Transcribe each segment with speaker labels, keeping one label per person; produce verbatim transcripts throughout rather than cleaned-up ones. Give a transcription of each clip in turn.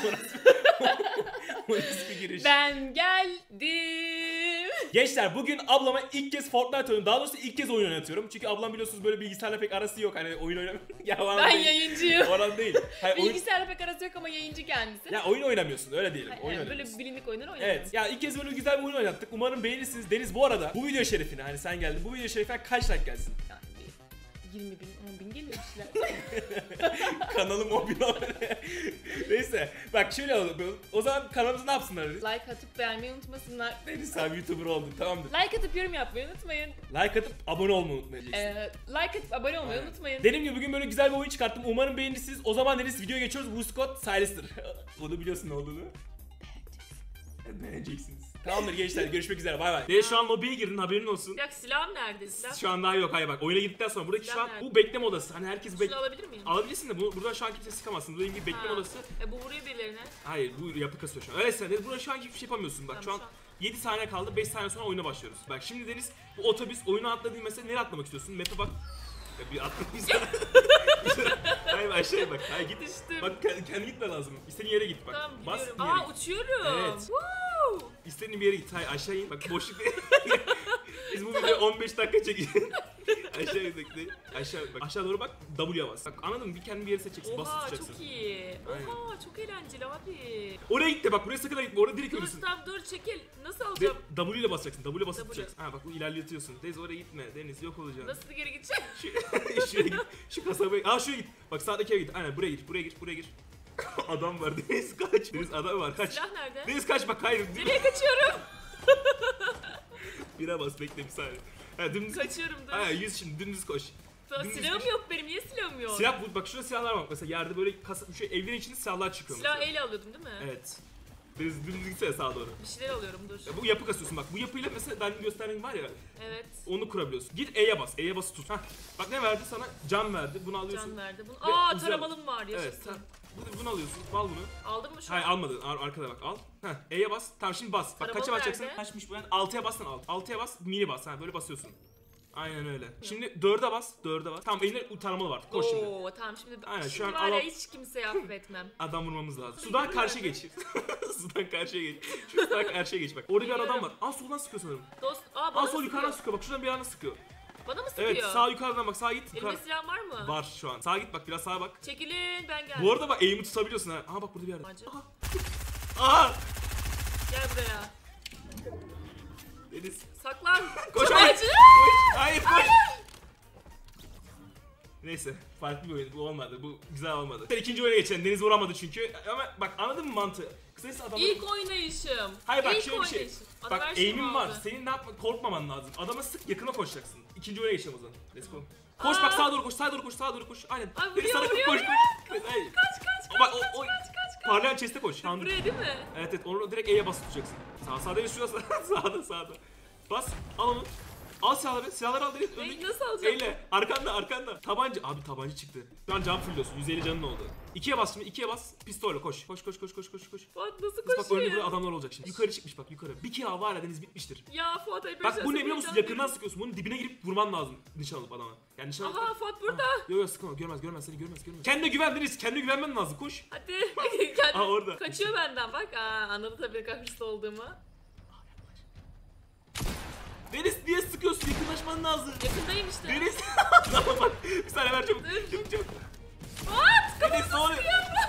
Speaker 1: O nasıl bir giriş?
Speaker 2: Ben geldim.
Speaker 1: Gençler bugün ablama ilk kez Fortnite oynuyorum. Daha doğrusu ilk kez oyun oynatıyorum. Çünkü ablam biliyorsunuz böyle bilgisayarla pek arası yok. Hani oyun oynamıyor. Ya
Speaker 2: ben değil. Yayıncıyım.
Speaker 1: Oran değil. Hayır,
Speaker 2: bilgisayarla oyun... pek arası yok ama yayıncı kendisi.
Speaker 1: Ya oyun oynamıyorsun öyle diyelim.
Speaker 2: Hayır,
Speaker 1: oyun
Speaker 2: yani böyle bilindik oyunlar oynamıyorum.
Speaker 1: Evet. Ya ilk kez böyle güzel bir oyun oynattık. Umarım beğenirsiniz. Deniz bu arada bu video şerefine hani sen geldin. Bu video şerefine kaç like gelsin?
Speaker 2: Yani yirmi bin, on bin geliyor işler.
Speaker 1: Kanalım on bin abone. Neyse. Bak şöyle oldu. O zaman kanalımızı ne yapsınlar?
Speaker 2: Like atıp beğenmeyi unutmasınlar.
Speaker 1: Deniz abi YouTuber oldun, tamamdır.
Speaker 2: Like atıp yorum yapmayı unutmayın.
Speaker 1: Like atıp abone olmayı unutmayın.
Speaker 2: Ee, like atıp abone olmayı Aynen. unutmayın.
Speaker 1: Dediğim gibi bugün böyle güzel bir oyun çıkarttım. Umarım beğenirsiniz. O zaman Deniz videoya geçiyoruz. Bu Scott Silas'tır. Onu biliyorsun ne olduğunu. Beğeneceksiniz. Tamamdır gençler, görüşmek üzere, bay bay. Deniz şu an lobiye girdin, haberin olsun.
Speaker 2: Ya silahım nerede? Silah.
Speaker 1: Şu an daha yok, hayır bak oyuna girdikten sonra buradaki
Speaker 2: silah
Speaker 1: şu an
Speaker 2: nerede?
Speaker 1: bu bekleme odası. Hani herkes bek...
Speaker 2: Şunu alabilir miyim?
Speaker 1: Alabilirsin de bu, buradan şu an kimse sıkamazsın. Burada bir bekleme
Speaker 2: ha.
Speaker 1: odası.
Speaker 2: E bu vuruyor birilerine.
Speaker 1: Hayır, bu yapı kasıyor şu an. Öyleyse Deniz burada şu an hiçbir şey yapamıyorsun bak.
Speaker 2: Tamam,
Speaker 1: şu an yedi saniye kaldı, beş saniye sonra oyuna başlıyoruz. Bak şimdi Deniz bu otobüs oyuna atladığın mesela nereye atlamak istiyorsun? Map'e bak. Ya bir atlamayız. Hayır aşağıya bak. Hayır git.
Speaker 2: Düştüm.
Speaker 1: Bak kendi gitme lazım. İstediğin yere git bak.
Speaker 2: Tamam
Speaker 1: Bas,
Speaker 2: gidiyorum. Aa uçuyorum.
Speaker 1: Evet.
Speaker 2: Woo!
Speaker 1: İstediğin bir yere git. Hayır aşağı in. Bak boşluk değil. Biz bu videoyu on beş dakika çekeceğiz. Aşağı in. Aşağı bak. Aşağı doğru bak. W'ye bas. Bak anladın mı? Bir kendi bir yere seçeceksin. Basıp
Speaker 2: Oha
Speaker 1: tutacaksın.
Speaker 2: çok iyi.
Speaker 1: Aynen.
Speaker 2: Oha çok eğlenceli abi.
Speaker 1: Oraya git de bak. Buraya sakın gitme. Orada direkt
Speaker 2: Dur
Speaker 1: ölürsün.
Speaker 2: stop dur çekil. Nasıl
Speaker 1: De,
Speaker 2: alacağım?
Speaker 1: W ile basacaksın. W basıp
Speaker 2: W.
Speaker 1: tutacaksın. Ha bak bu ilerletiyorsun. Deniz oraya gitme. Deniz yok olacaksın.
Speaker 2: Nasıl geri gideceğim?
Speaker 1: Şu, şuraya git. Şu kasabaya. Aa şuraya git. Bak sağdaki eve git. Aynen buraya git. Buraya git. Buraya gir. Adam var. Deniz kaç. Deniz adam var. Kaç.
Speaker 2: Silah nerede?
Speaker 1: Deniz kaç bak. Hayır.
Speaker 2: Nereye kaçıyorum?
Speaker 1: Bire bas. Bekle bir saniye. Ha dümdüz.
Speaker 2: Kaçıyorum dur.
Speaker 1: Ha yüz şimdi dümdüz koş.
Speaker 2: Dümdüz silahım koş. Yok benim. Niye silahım yok?
Speaker 1: Silah bu. Bak şurada silahlar var. Mesela yerde böyle kasa, şu evlerin içinde silahlar çıkıyor.
Speaker 2: Silah
Speaker 1: mesela.
Speaker 2: eyle alıyordum değil mi?
Speaker 1: Evet. Deniz dümdüz gitsene sağa doğru.
Speaker 2: Bir şeyler alıyorum dur.
Speaker 1: Ya bu yapı kasıyorsun bak. Bu yapıyla mesela benim gösterdiğim var ya.
Speaker 2: Evet.
Speaker 1: Onu kurabiliyorsun. Git E'ye bas. E'ye bas tut. Hah. Bak ne verdi sana? Can verdi. Bunu alıyorsun.
Speaker 2: Can verdi. Bunu... Aa
Speaker 1: uzadı.
Speaker 2: taramalım var yaşasın.
Speaker 1: Evet. Sen bunu, bunu alıyorsun. Al bunu.
Speaker 2: Aldın mı şu
Speaker 1: Hayır
Speaker 2: an?
Speaker 1: almadın. Ar arkada bak al. Heh. E'ye bas. Tamam şimdi bas. Bak
Speaker 2: Taramalı
Speaker 1: kaça basacaksın?
Speaker 2: nerede?
Speaker 1: Kaçmış bu yani? altıya bassan al. altıya bas. Mini bas. Ha böyle basıyorsun. Aynen öyle. Şimdi dörde bas. dörde bas. Tamam elinde taramalı var. Koş şimdi.
Speaker 2: Oo tamam şimdi.
Speaker 1: Aynen, şu
Speaker 2: şimdi
Speaker 1: an
Speaker 2: var ya
Speaker 1: al-
Speaker 2: hiç kimseyi affetmem.
Speaker 1: Adam vurmamız lazım. Sudan karşıya geç. Sudan karşıya geç. Şu sudan karşıya geç bak. Orada bir adam var. Aa soldan sıkıyor sanırım.
Speaker 2: Dost, aa bana
Speaker 1: Aa
Speaker 2: mı
Speaker 1: sol yukarıdan
Speaker 2: sıkıyor?
Speaker 1: sıkıyor. Bak şuradan bir yerden sıkıyor.
Speaker 2: Bana mı sıkıyor?
Speaker 1: Evet sağ yukarıdan bak. Sağa git.
Speaker 2: Elimde
Speaker 1: Yukarı.
Speaker 2: silah var mı?
Speaker 1: Var şu an. Sağa git bak biraz sağa bak.
Speaker 2: Çekilin ben geldim.
Speaker 1: Bu arada bak aim'i tutabiliyorsun ha. Aha bak burada bir yerde.
Speaker 2: Acı.
Speaker 1: Aha. Aha.
Speaker 2: Gel buraya.
Speaker 1: Deniz.
Speaker 2: Saklan.
Speaker 1: Koş
Speaker 2: Çok
Speaker 1: hayır.
Speaker 2: acı.
Speaker 1: Koş. Hayır koş. Neyse farklı bir oyun bu olmadı. Bu güzel olmadı. İkinci oyuna geçelim. Deniz vuramadı çünkü. Ama bak anladın mı mantığı? Kısacası adamın...
Speaker 2: İlk oynayışım.
Speaker 1: Hayır bak
Speaker 2: İlk
Speaker 1: şöyle bir şey.
Speaker 2: oynayışım. Adam
Speaker 1: Bak
Speaker 2: her şeyi
Speaker 1: aim'in var.
Speaker 2: aldı.
Speaker 1: Senin ne yapma korkmaman lazım. Adama sık yakına koşacaksın. İkinci oyuna geçelim o zaman. Let's go. Koş
Speaker 2: Aa.
Speaker 1: bak sağa doğru koş, sağa doğru koş, sağa doğru koş. Aynen.
Speaker 2: Ay,
Speaker 1: Deniz
Speaker 2: vuruyor,
Speaker 1: sana
Speaker 2: vuruyor,
Speaker 1: koş,
Speaker 2: vuruyor.
Speaker 1: koş. Hayır.
Speaker 2: Kaç kaç kaç
Speaker 1: Bak,
Speaker 2: kaç,
Speaker 1: o, o,
Speaker 2: kaç kaç kaç.
Speaker 1: parlayan chest'e koş. Tamam.
Speaker 2: Buraya değil mi?
Speaker 1: Evet evet onu direkt E'ye basıp tutacaksın. Sağ sağda değil şurada sağda sağda. Bas al onu. Al silahları, silahları al direkt.
Speaker 2: Neyi nasıl alacağım?
Speaker 1: Eyle, arkanda arkanda. Tabanca, abi tabanca çıktı. Şu an can fullüyorsun, yüz elli canın oldu. İkiye bas şimdi, ikiye bas. Pistolle koş. Koş koş koş koş koş koş.
Speaker 2: Fuat nasıl
Speaker 1: Bak önünde
Speaker 2: koşuyor?
Speaker 1: burada adamlar olacak şimdi. Yukarı çıkmış bak yukarı. Bir kill var ya Deniz bitmiştir.
Speaker 2: Ya Fuat ayıp
Speaker 1: Bak bu ne biliyor musun? Yakından sıkıyorsun. Bunun dibine girip vurman lazım. Nişan alıp adama. Yani nişan alıp...
Speaker 2: Aha Fuat burada.
Speaker 1: Yok yok sıkma. Görmez görmez seni görmez görmez. Kendine güven Deniz. Kendine güvenmen lazım. Koş.
Speaker 2: Hadi. Kendi...
Speaker 1: Aa, orada.
Speaker 2: Kaçıyor benden bak. Aa, anladı tabii hırslı olduğumu.
Speaker 1: Deniz niye sıkıyorsun? Yakınlaşman lazım.
Speaker 2: Yakındayım işte.
Speaker 1: Deniz. Tamam bak. Bir saniye ver çabuk.
Speaker 2: Dur.
Speaker 1: Çabuk çabuk.
Speaker 2: Fuat!
Speaker 1: Deniz ne oluyor?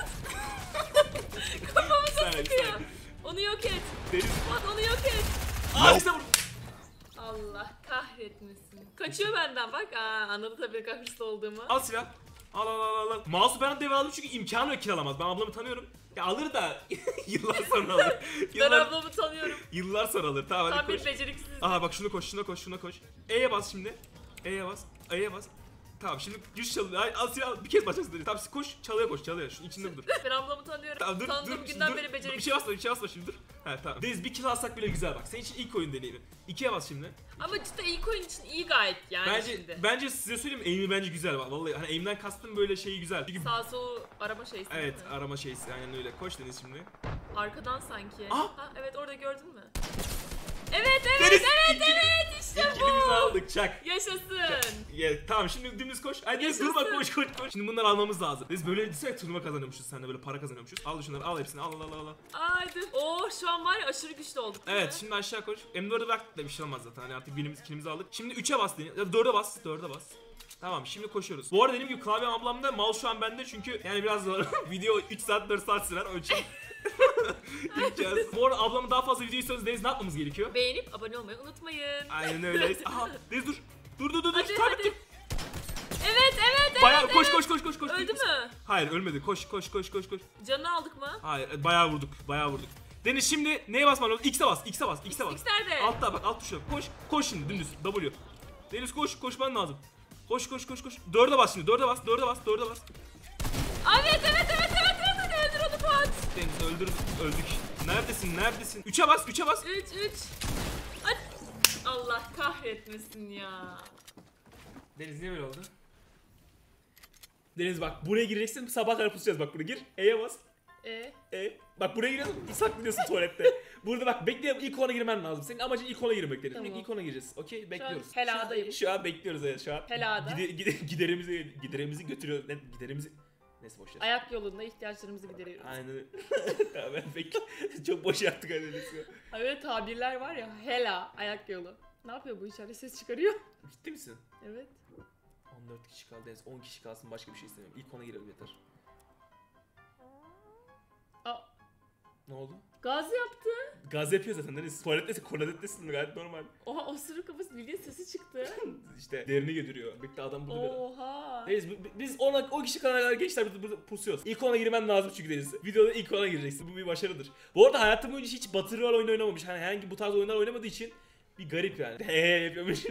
Speaker 2: Kafamıza
Speaker 1: saniye, bir
Speaker 2: sıkıyor.
Speaker 1: saniye.
Speaker 2: Onu yok et.
Speaker 1: Deniz.
Speaker 2: Fuat onu yok et.
Speaker 1: Aa işte vur.
Speaker 2: Allah kahretmesin. Kaçıyor benden bak. Aa, anladı tabii hırslı olduğumu.
Speaker 1: Al silah. Al al al al. Mouse'u ben devraldım çünkü imkanı yok kill alamaz. Ben ablamı tanıyorum. Ya alır da yıllar sonra alır.
Speaker 2: Ben
Speaker 1: Yıllar,
Speaker 2: ablamı tanıyorum.
Speaker 1: yıllar sonra alır. Tamam
Speaker 2: Tam
Speaker 1: hadi
Speaker 2: bir
Speaker 1: koş.
Speaker 2: beceriksiz.
Speaker 1: Aha bak şunu koş, şuna koş, şuna koş. E'ye bas şimdi. E'ye bas. E'ye bas. Tamam şimdi güç çalıyor. Ay al silah bir kez basacaksın dedi. Tamam koş çalıya koş çalıya. Şunun içinde dur.
Speaker 2: Ben ablamı tanıyorum.
Speaker 1: Tamam dur
Speaker 2: Tanıdığım
Speaker 1: dur.
Speaker 2: günden
Speaker 1: dur,
Speaker 2: beri
Speaker 1: dur,
Speaker 2: beceriksiz.
Speaker 1: bir şey basma bir şey basma şimdi dur. He tamam. Deniz bir kill alsak bile güzel bak. Senin için ilk oyun deneyimi. İkiye bas şimdi.
Speaker 2: Ama cidden ilk oyun için iyi gayet yani
Speaker 1: Bence
Speaker 2: şimdi.
Speaker 1: bence size söyleyeyim aim'i bence güzel bak. Vallahi hani aim'den kastım böyle şeyi güzel. Çünkü
Speaker 2: Sağ sol arama şeysi
Speaker 1: evet
Speaker 2: değil mi?
Speaker 1: arama şeysi aynen öyle. Koş Deniz şimdi.
Speaker 2: Arkadan sanki.
Speaker 1: Aa!
Speaker 2: Ha evet orada gördün mü? Evet evet
Speaker 1: Deniz,
Speaker 2: evet
Speaker 1: ikili-
Speaker 2: evet işte bu.
Speaker 1: İkilimizi aldık çak.
Speaker 2: Yaşasın.
Speaker 1: Ya, tamam şimdi dümdüz koş. Hadi Deniz durma
Speaker 2: Yaşasın.
Speaker 1: koş koş koş. Şimdi bunları almamız lazım. Biz böyle düşünsene turnuva kazanıyormuşuz seninle böyle para kazanıyormuşuz. Al şunları al hepsini al al al al.
Speaker 2: Haydi. Oo şu an var ya aşırı güçlü olduk. değil
Speaker 1: Evet
Speaker 2: mi?
Speaker 1: şimdi aşağı koş. M dörde bıraktık da bir şey olmaz zaten. Hani artık birimiz ikimizi aldık. Şimdi üçe bas Deniz. Ya dörde bas. dörde bas. Tamam şimdi koşuyoruz. Bu arada dediğim gibi klavyem ablamda, mouse şu an bende çünkü yani biraz zor. Video üç saat dört saat sürer o için. İmkansız. Bu arada ablamın daha fazla video istiyorsanız Deniz ne yapmamız gerekiyor?
Speaker 2: Beğenip abone olmayı unutmayın.
Speaker 1: Aynen öyle. Aha Deniz dur. Dur dur dur dur.
Speaker 2: Hadi,
Speaker 1: Sabit
Speaker 2: hadi.
Speaker 1: dur.
Speaker 2: Evet evet evet.
Speaker 1: Bayağı
Speaker 2: evet.
Speaker 1: koş koş koş koş koş.
Speaker 2: Öldü mü?
Speaker 1: Hayır ölmedi. Koş koş koş koş koş.
Speaker 2: Canını aldık mı?
Speaker 1: Hayır bayağı vurduk. Bayağı vurduk. Deniz şimdi neye basman lazım? X'e bas. X'e bas. X'e bas.
Speaker 2: X nerede?
Speaker 1: Altta bak alt tuşa. Koş. Koş şimdi dümdüz. W. Deniz koş. Koşman lazım. Koş koş koş koş. Dörde bas şimdi. Dörde bas. Dörde bas. Dörde bas.
Speaker 2: Evet evet evet evet evet hadi öldür onu Fuat.
Speaker 1: Deniz öldürdük. Öldük. Neredesin? Neredesin? Üçe bas. Üçe bas.
Speaker 2: üç üç. Hadi. Allah kahretmesin ya.
Speaker 1: Deniz niye böyle oldu? Deniz bak buraya gireceksin. Sabah kadar pusacağız bak buraya gir. E'ye bas.
Speaker 2: E
Speaker 1: E bak buraya giriyorsun. Saklanıyorsun tuvalette. Burada bak bekle ilk ona girmen lazım. Senin amacın ilk ona girmek Deniz.
Speaker 2: Tamam.
Speaker 1: İlk ona gireceğiz. Okey bekliyoruz.
Speaker 2: Şu an heladayım.
Speaker 1: Şu an bekliyoruz evet şu an.
Speaker 2: Helada.
Speaker 1: Gide, gide, giderimizi giderimizi götürüyoruz. Ne, giderimizi neyse boş ver.
Speaker 2: Ayak yolunda ihtiyaçlarımızı gideriyoruz.
Speaker 1: Aynen. Tamam ben pek çok boş yaptık hani Deniz.
Speaker 2: Evet tabirler var ya hela ayak yolu. Ne yapıyor bu içeride ses çıkarıyor.
Speaker 1: Ciddi misin?
Speaker 2: Evet.
Speaker 1: on dört kişi kaldı Deniz. on kişi kalsın başka bir şey istemiyorum. İlk ona girelim yeter.
Speaker 2: Aa,
Speaker 1: Ne oldu?
Speaker 2: gaz yaptı.
Speaker 1: Gaz yapıyor zaten Deniz. Tuvalettesin, klozettesin gayet normal.
Speaker 2: Oha osuruk kafası bildiğin sesi çıktı.
Speaker 1: İşte derini götürüyor. Bekle adam burada. bir-
Speaker 2: Oha.
Speaker 1: Deniz bi- biz ona o kişi kadar kadar gençler burada, burada pusuyoruz. İlk ona girmen lazım çünkü Deniz. Videoda ilk ona gireceksin. Bu bir başarıdır. Bu arada hayatım boyunca hiç Battle Royale oyunu oynamamış. Hani herhangi bu tarz oyunlar oynamadığı için bir garip yani. Hehe yapıyormuş.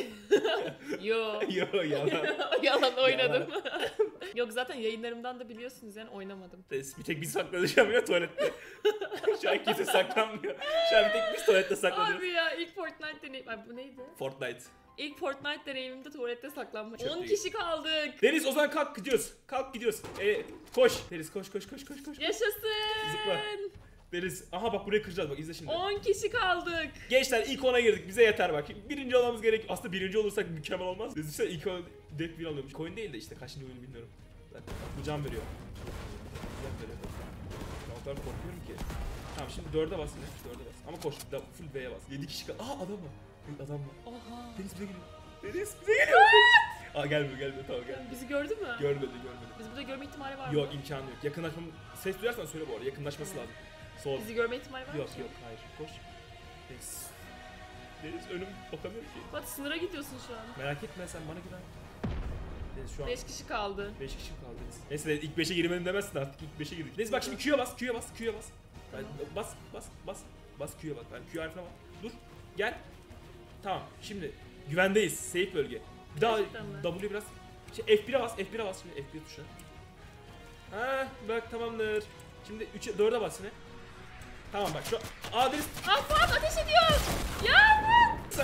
Speaker 2: Yo.
Speaker 1: Yo yalan.
Speaker 2: Yalan oynadım. Yok zaten yayınlarımdan da biliyorsunuz yani oynamadım.
Speaker 1: Deniz bir tek biz saklanacağım ya tuvalette. Şu an kimse saklanmıyor. Şu an bir tek biz tuvalette saklanıyoruz.
Speaker 2: Abi ya ilk Fortnite deneyim. Ay bu neydi?
Speaker 1: Fortnite.
Speaker 2: İlk Fortnite deneyimimde tuvalette saklanmak.
Speaker 1: Çok
Speaker 2: on
Speaker 1: iyi.
Speaker 2: kişi kaldık.
Speaker 1: Deniz o zaman kalk gidiyoruz. Kalk gidiyoruz. E, koş. Deniz koş koş koş koş koş.
Speaker 2: Yaşasın.
Speaker 1: Zıpla. Deniz aha bak burayı kıracağız bak izle şimdi.
Speaker 2: on kişi kaldık.
Speaker 1: Gençler ilk ona girdik bize yeter bak. Birinci olmamız gerek. Aslında birinci olursak mükemmel olmaz. Düşünsene ilk ona direkt bir alıyormuş. Coin değil de işte kaçıncı oyunu bilmiyorum. Bak, bu can veriyor. Can veriyor. Ben o kadar korkuyorum ki. Tamam şimdi dörde bas yine. Dörde bas. Ama koş. Da, full B'ye bas. Yedi kişi kal. Aa adam var. Evet, adam var.
Speaker 2: Oha.
Speaker 1: Deniz bize geliyor. Deniz bize geliyor. Aa gelmiyor gelmiyor tamam gel.
Speaker 2: Bizi gördü mü?
Speaker 1: Görmedi görmedi.
Speaker 2: Biz burada görme ihtimali var mı?
Speaker 1: Yok imkanı yok. Yakınlaşmam. Ses duyarsan söyle bu arada. Yakınlaşması lazım. Sol.
Speaker 2: Bizi görme ihtimali var mı?
Speaker 1: Yok yok hayır. Koş. Deniz. Deniz önüm bakamıyor ki.
Speaker 2: Bak sınıra gidiyorsun şu an.
Speaker 1: Merak etme sen bana güven. Deniz şu an
Speaker 2: beş kişi kaldı.
Speaker 1: beş kişi kaldı Deniz. Neyse ilk beşe girmedim demezsin artık ilk beşe girdik. Deniz bak şimdi Q'ya bas Q'ya bas Q'ya bas. Ben, bas bas bas bas Q'ya bas. Ben Q harfine bas. Dur gel. Tamam şimdi güvendeyiz. Safe bölge. Bir daha
Speaker 2: Gerçekten mi?
Speaker 1: W biraz. Şey, F bir'e bas F bir'e bas şimdi F bir tuşuna. Ha bak tamamdır. Şimdi üçe dörde bas yine. Tamam bak şu Aa Deniz.
Speaker 2: Aa Fuat ateş ediyor. Ya
Speaker 1: Sen...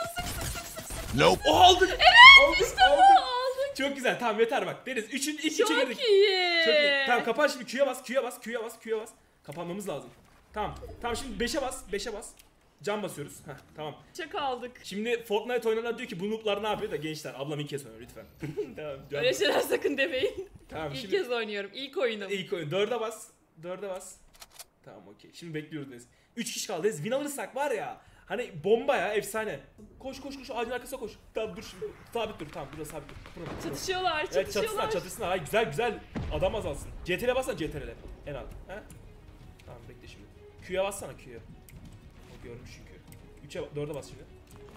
Speaker 3: Nope.
Speaker 1: O aldık. Evet aldık,
Speaker 2: işte bu
Speaker 1: aldık.
Speaker 2: aldık.
Speaker 1: Çok güzel tamam yeter bak. Deniz üçün ilk üçe
Speaker 2: Çok
Speaker 1: girdik.
Speaker 2: iyi.
Speaker 1: Çok iyi. Tamam kapan şimdi Q'ya bas, Q'ya bas, Q'ya bas, Q'ya bas. Kapanmamız lazım. Tamam. Tamam şimdi beşe bas, beşe bas. Can basıyoruz. Heh tamam.
Speaker 2: Çok aldık.
Speaker 1: Şimdi Fortnite oynayanlar diyor ki bu noob'lar ne yapıyor da gençler ablam ilk kez oynuyor lütfen. Tamam. Can
Speaker 2: Öyle
Speaker 1: bas.
Speaker 2: şeyler sakın demeyin.
Speaker 1: Tamam
Speaker 2: İlk
Speaker 1: şimdi
Speaker 2: kez oynuyorum. İlk oyunum.
Speaker 1: ilk oyun. Dörde bas. Dörde bas. Tamam okey. Şimdi bekliyoruz Deniz. Üç kişi kaldı Deniz. Win alırsak var ya. Hani bomba ya efsane. Koş koş koş ağacın arkasına koş. Tamam dur şimdi. Sabit dur tamam burada sabit dur. Kıpırma, kıpırma.
Speaker 2: Çatışıyorlar,
Speaker 1: Evet
Speaker 2: çatışıyorlar.
Speaker 1: çatısına çatısına. Ay güzel güzel. Adam azalsın. C T R L'e bassana C T R L'e. En alt. He? Tamam bekle şimdi. Q'ya bassana Q'ya. O görmüş çünkü. üçe dörde bas şimdi.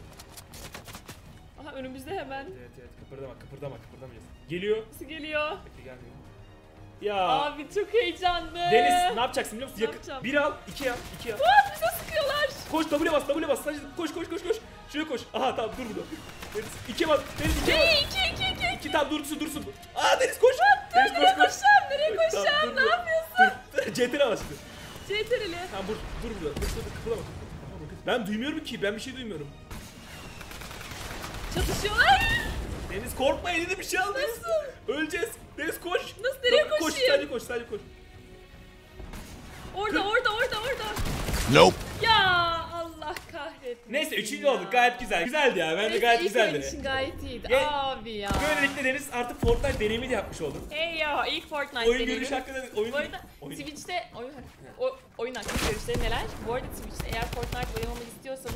Speaker 2: Aha önümüzde hemen.
Speaker 1: Evet evet kıpırdama kıpırdama kıpırdamayacağız. Geliyor.
Speaker 2: Nasıl geliyor?
Speaker 1: Bekle gelmiyor. Ya.
Speaker 2: Abi çok heyecanlı.
Speaker 1: Deniz ne yapacaksın biliyor musun?
Speaker 2: Ne
Speaker 1: Yakın.
Speaker 2: yapacağım?
Speaker 1: Bir al, iki al, iki al.
Speaker 2: Fuat bize sıkıyorlar.
Speaker 1: Koş W'ye bas, W'ye bas. Sadece koş koş koş koş. Şuraya koş. Aha tamam dur burada. Deniz ikiye bas. Deniz ikiye bas.
Speaker 2: Hey iki iki iki.
Speaker 1: İki tamam dursun dursun. Aa Deniz koş. Deniz
Speaker 2: Nereye koşacağım? Nereye
Speaker 1: Tamam,
Speaker 2: koşacağım?
Speaker 1: dur,
Speaker 2: Ne
Speaker 1: dur.
Speaker 2: yapıyorsun?
Speaker 1: Dur. C T R L bas şimdi.
Speaker 2: C T R L.
Speaker 1: Tamam dur dur burada. Dur dur kıpırdama. Ben duymuyorum ki. Ben bir şey duymuyorum.
Speaker 2: Çatışıyorlar.
Speaker 1: Deniz korkma elinde bir şey al. Deniz.
Speaker 2: Nasıl?
Speaker 1: Öleceğiz. Deniz koş.
Speaker 2: Nasıl, nereye
Speaker 1: Koş
Speaker 2: koşayım?
Speaker 1: sadece koş sadece koş.
Speaker 2: Orada orada orada orada.
Speaker 3: Nope.
Speaker 2: Ya Allah Allah kahretmesin.
Speaker 1: Neyse üçüncü
Speaker 2: ya.
Speaker 1: olduk gayet güzel. Güzeldi ya bence
Speaker 2: Neyse,
Speaker 1: gayet
Speaker 2: ilk oyun
Speaker 1: güzeldi.
Speaker 2: için gayet iyiydi.
Speaker 1: Ge-
Speaker 2: Abi ya.
Speaker 1: Böylelikle Deniz artık Fortnite deneyimi de yapmış olduk.
Speaker 2: Hey yo ilk Fortnite
Speaker 1: Oyun
Speaker 2: deneyimi.
Speaker 1: görüşü hakkında oyun...
Speaker 2: Bu arada
Speaker 1: oyun...
Speaker 2: Twitch'te oyun, o, oyun hakkında görüşleri neler? Bu arada Twitch'te eğer Fortnite oynamamı istiyorsanız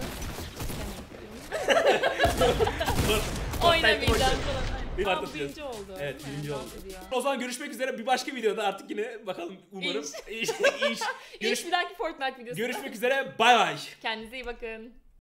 Speaker 2: oynamayacağım falan.
Speaker 1: Bir
Speaker 2: Aa,
Speaker 1: atlatıyoruz.
Speaker 2: birinci oldu.
Speaker 1: Evet
Speaker 2: değil mi?
Speaker 1: birinci oldu.
Speaker 2: Dans ediyor.
Speaker 1: O zaman görüşmek üzere bir başka videoda artık yine bakalım umarım. İş. İş. Görüş...
Speaker 2: İlk bir dahaki Fortnite videosu.
Speaker 1: Görüşmek üzere bay bay.
Speaker 2: Kendinize iyi bakın.